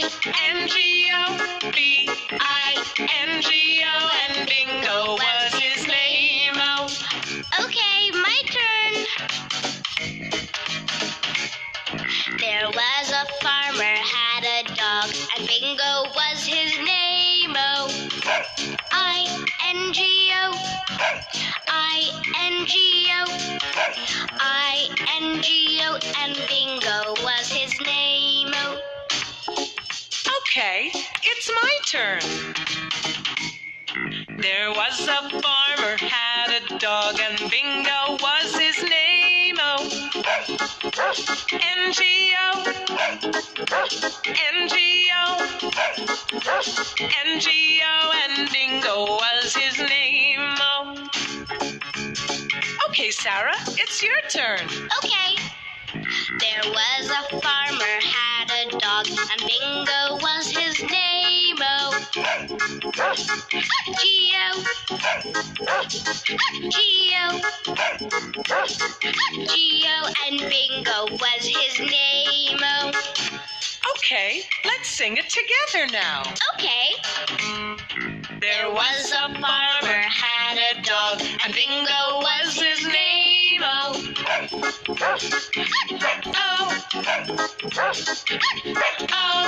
B-I-N-G-O, B-I-N-G-O, and Bingo was his name. Oh. Okay, my turn. There was a farmer, had a dog, and Bingo was his name. Oh. I-N-G-O, I-N-G-O, I-N-G-O, and Bingo was his name. Oh. Okay, it's my turn. There was a farmer, had a dog, and Bingo was his name. Oh. N-G-O, N-G-O, N-G-O, and Bingo was his name. Oh. Okay, Sarah, it's your turn. Okay. There was a farmer, had a dog, and Bingo was his name. Oh. G-O, G-O, G-O, and Bingo was his name. Oh. Okay, let's sing it together now. Okay. There was a farmer, had a dog, and Bingo was his name. Oh. Oh. Oh.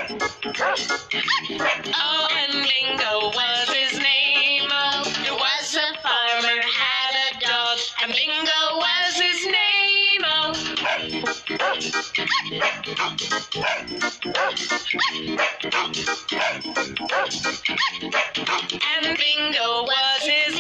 Oh, and Bingo was his name. Oh. There was a farmer, had a dog, and Bingo was his name. Oh. And Bingo was his